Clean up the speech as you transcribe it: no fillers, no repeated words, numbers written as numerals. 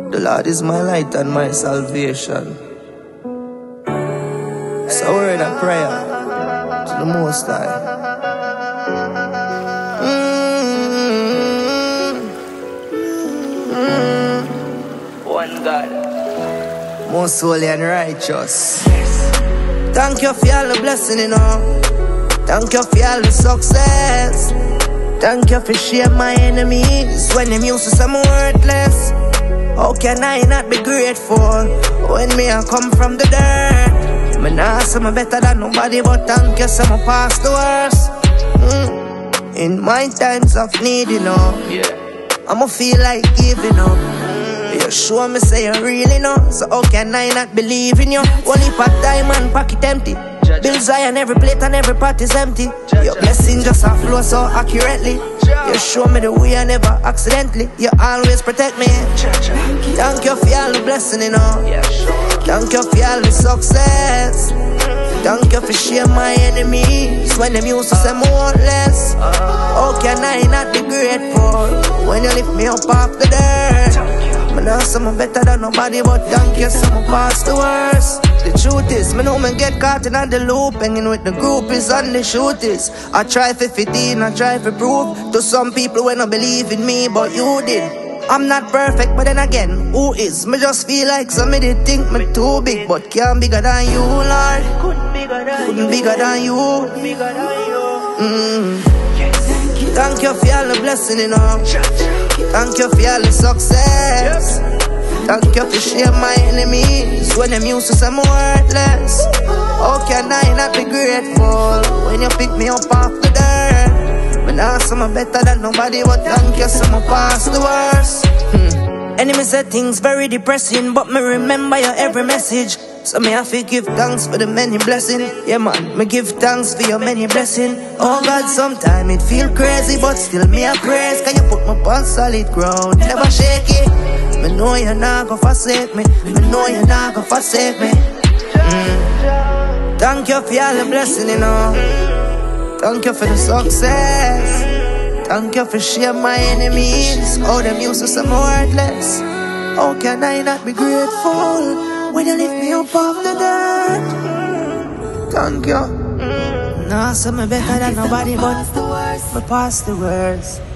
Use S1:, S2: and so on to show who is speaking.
S1: The Lord is my light and my salvation. It's a word of prayer to the Most High. One God, most holy and righteous. Thank you for all the blessing, you know. Thank you for all the success. Thank you for shame my enemies when them used to say I'm worthless. How can I not be grateful when me I come from the dirt? Me nah say me better than nobody, but thank you so me past the worst. In my times of need, you know, I'ma feel like giving up. You show me say you really know, so how can I not believe in you? Only part time and pocket empty. Bills high and every plate and every pot is empty. Your blessing just a flow so accurately. You show me the way I never accidentally. You always protect me. Thank you for all the blessing, you know. Thank you for all the success. Thank you for shame my enemies when them used to say I'm worthless. How can I not be grateful when you lift me up off the dirt? Me know some better than nobody, but thank you some past the worst. The truth is, me know me get caught in the loop, hanging with the groupies and the shooters. I try for 15, I try for prove to some people when I believe in me, but you did. I'm not perfect, but then again, who is? Me just feel like somebody think me too big, but can't bigger than you, Lord. Couldn't bigger than you. Thank you for all the blessing, you know. Thank you for all the success. Thank you for shame my enemies when them used to say I'm worthless. How can I not be grateful when you pick me up off the dirt? Me nah say I'm better than nobody, but thank you so much past the worst. Enemies say things very depressing, but me remember your every message. So me have to give thanks for the many blessings. Yeah man, me give thanks for your many blessings. Oh God, sometimes it feel crazy, but still me a praise. Can you put me on solid ground, never shake it. Me know you're not gonna forsake me. Me know you're not gonna forsake me. Thank you for all the blessing, you know. Thank you for the success. Thank you for shame my enemies. All them used to say I'm worthless. How can I not be grateful when you lift me up off the dirt? Thank you. Nah, so me better than nobody, but me past the worst.